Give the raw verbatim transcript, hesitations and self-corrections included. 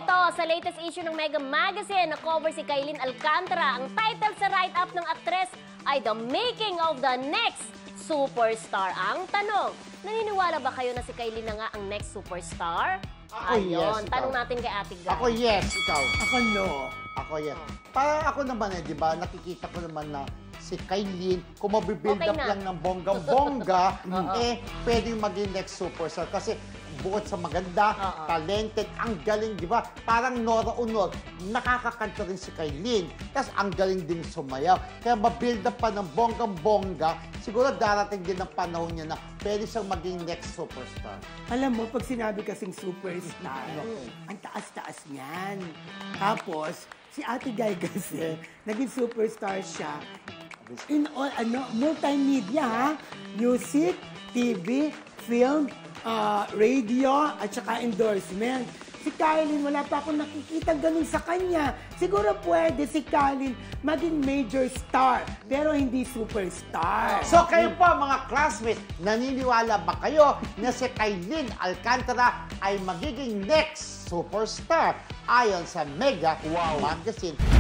Ito, sa latest issue ng Mega Magazine, na-cover si Kailin Alcantara. Ang title sa write-up ng aktres ay The Making of the Next Superstar. Ang tanong, naniniwala ba kayo na si Kailin na nga ang next superstar? Ako, Ayun, yes, tanong ikaw. natin kay Ate Guy. Ako yes, ikaw. Ako no. Ako yes. Para ako naman eh, di ba, nakikita ko naman na si Kailin, kung mabibuild Okay up na. lang ng bonggang-bongga, eh, pwedeng maging next superstar. Kasi bukod sa maganda, Uh-uh. talented, ang galing, di ba? Parang Nora Honor, nakakakanta rin si Kailin. Tapos ang galing din sumayaw. Kaya mabuild up pa ng bonggang-bongga, siguro darating din ang panahon niya na pwede siyang maging next superstar. Alam mo, pag sinabi kasing superstar, ang taas-taas niyan. Tapos, si Ate Guy kasi, naging superstar siya in all, ano, multimedia, ha? Music, T V, film, uh, radio, at saka endorsement. Si Kailin, wala pa akong nakikita ganun sa kanya. Siguro pwede si Kailin maging major star, pero hindi superstar. So kayo po mga classmates, naniniwala ba kayo na si Kailin Alcantara ay magiging next superstar ayon sa Mega Magazine?